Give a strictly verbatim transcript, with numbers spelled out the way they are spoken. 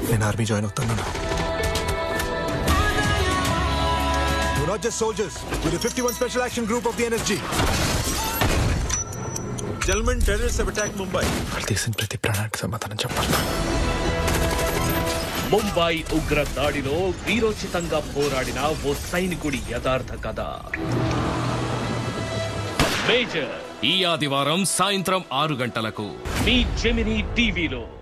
నేను army join అవుతాను. We're not just soldiers. We're the fifty-one Special Action Group of the N S G. Gentlemen, terrorists have attacked Mumbai. తీసిన ప్రతి ప్రాణానికి సమాధానం చెప్పాలి. ముంబై ఉగ్ర దాడిలో వీరోచితంగా పోరాడిన ఓ సైనికుడి యథార్థ కథ. మేజర్ ఈ ఆదివారం సాయంత్రం ఆరు గంటలకు మీ జెమినీ టీవీలో.